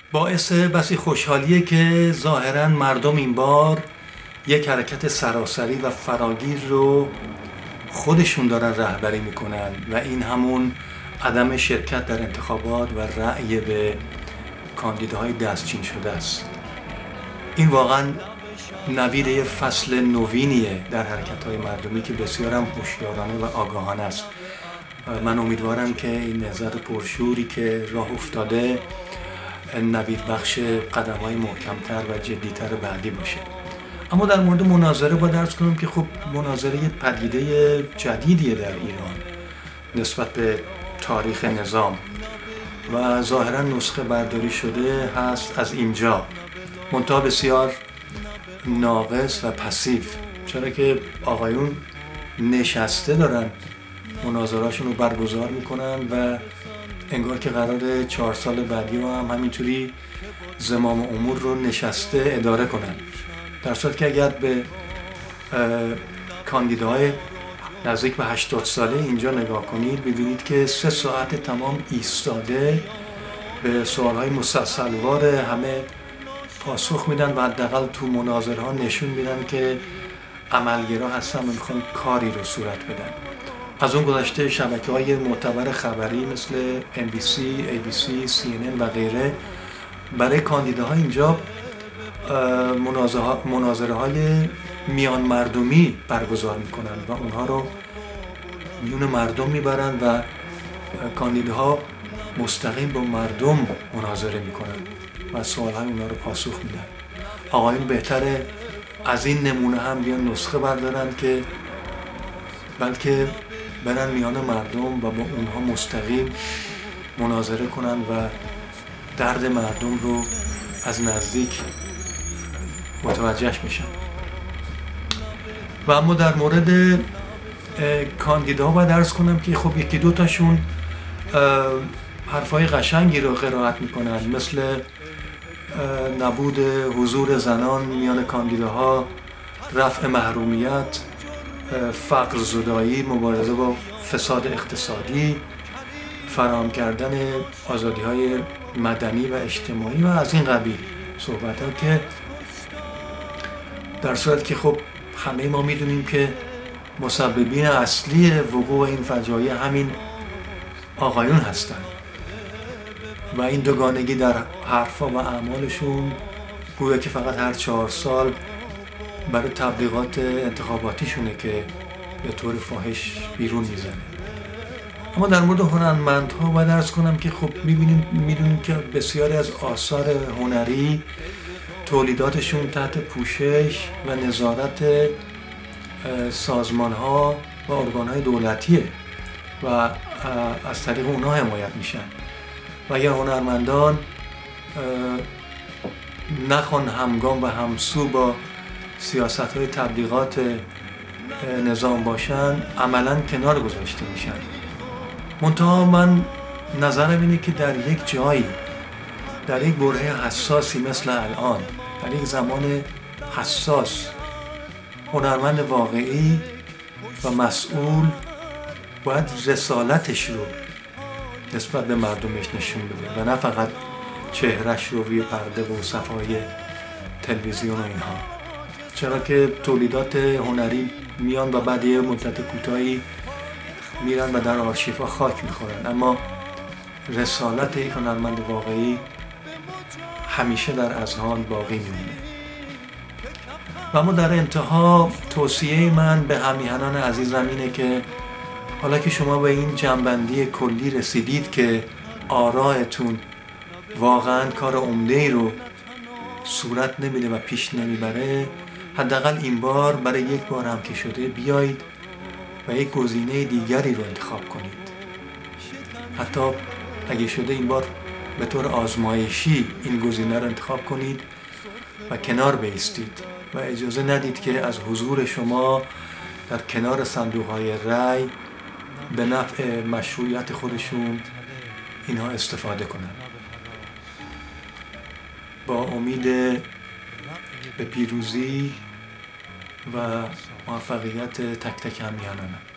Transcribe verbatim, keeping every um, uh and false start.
باعث بسی خوشحالیه که ظاهراً مردم این بار یک حرکت سراسری و فراگیر رو خودشون دارن رهبری میکنن و این همون عدم شرکت در انتخابات و رأی به کاندیداهای دستچین شده است. این واقعاً نوید یه فصل نوینیه در حرکت‌های مردمی که بسیار هم هوشیارانه و آگاهانه است. من امیدوارم که این نهضت پرشوری که راه افتاده نوید بخش قدم‌های محکم‌تر و جدی‌تر بعدی باشه. اما در مورد مناظره باید عرض کنم که خب مناظره پدیده جدیدیه در ایران نسبت به تاریخ نظام و ظاهراً نسخه برداری شده هست از اینجا، منتها بسیار ناقص و پسیو، چرا که آقایون نشسته دارن مناظرهاشون رو برگزار میکنن و انگار که قراره چهار سال بعدی رو هم همینطوری زمام امور رو نشسته اداره کنن، در صورت که اگر به کاندیداهای نزدیک به هشتاد ساله اینجا نگاه کنید ببینید که سه ساعت تمام ایستاده به سوالهای مسلسلوار همه پاسخ میدن و حداقل تو مناظره ها نشون میدن که عملگرا هستن و میخوان کاری رو صورت بدن. از اون گذشته شبکه های معتبر خبری مثل ام بی سی، ای بی سی، سی ان ان و غیره برای کاندیداها اینجا مناظره های میان مردمی برگزار میکنن و اونها رو میون مردم میبرن و کاندیداها مستقیم با مردم مناظره میکنن و سوال های اونها رو پاسخ میدن. آقایون بهتره از این نمونه هم بیان نسخه بردارن که بلکه برن میان مردم و با اونها مستقیم مناظره کنن و درد مردم رو از نزدیک متوجهش بشن. و اما در مورد کاندیداها باید عرض کنم که خب یکی دو تاشون حرفای قشنگی رو قرائت میکنن، مثل نبود حضور زنان میان کاندیداها، رفع محرومیت، فقر زدایی، مبارزه با فساد اقتصادی، فراهم کردن آزادی‌های مدنی و اجتماعی و از این قبیل صحبت‌ها، که در صورت که خب همه ما میدونیم که مسببین اصلی وقوع این فجایع همین آقایون هستند و این دوگانگی در حرفا و اعمالشون گویا که فقط هر چهار سال برای تبلیغات انتخاباتیشونه که به طور فاحش بیرون میزنه. اما در مورد هنرمندها باید عرض کنم که خب میبینیم میدونیم که بسیاری از آثار هنری تولیداتشون تحت پوشش و نظارت سازمان‌ها و ارگان‌های دولتیه و از طریق اونها حمایت میشن و اگر هنرمندان نخوان همگام و همسو با سیاست‌های تبلیغات نظام باشن عملاً کنار گذاشته میشن. منتها من نظرم اینه که در یک جایی، در یک برهه حساسی مثل الان، در یک زمان حساس، هنرمند واقعی و مسئول باید رسالتش رو نسبت به مردمش نشون بده و نه فقط چهرش رو روی پرده و صفحه‌های تلویزیون و اینها، چرا که تولیدات هنری میان و بعد یه مدت کوتاهی میرن و در آرشیف‌ها خاک میخورن، اما رسالت یک هنرمند واقعی همیشه در اذهان باقی میمونه. و اما در انتها توصیه من به همیهنان عزیزم اینه که حالا که شما به این جنبندی کلی رسیدید که آرایتون واقعا کار عمده‌ای رو صورت نمیده و پیش نمیبره، حداقل این بار برای یک بار هم که شده بیایید و یک گزینه دیگری رو انتخاب کنید. حتی اگه شده این بار به طور آزمایشی این گزینه رو انتخاب کنید و کنار بایستید و اجازه ندید که از حضور شما در کنار صندوق‌های رای به نفع مشروعیت خودشون اینها استفاده کنند. با امید به پیروزی و موفقیت تک تک همیهنانم.